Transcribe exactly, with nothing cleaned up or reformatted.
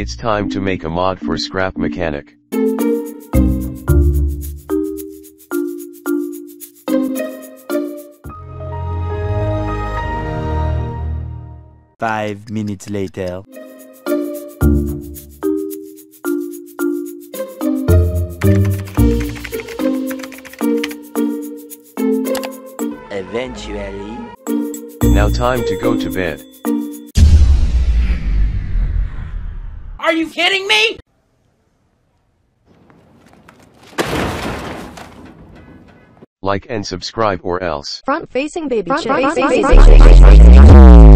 It's time to make a mod for Scrap Mechanic. Five minutes later. Eventually. Now time to go to bed. Are you kidding me? Like and subscribe or else. Front facing baby. Front Front facing facing baby.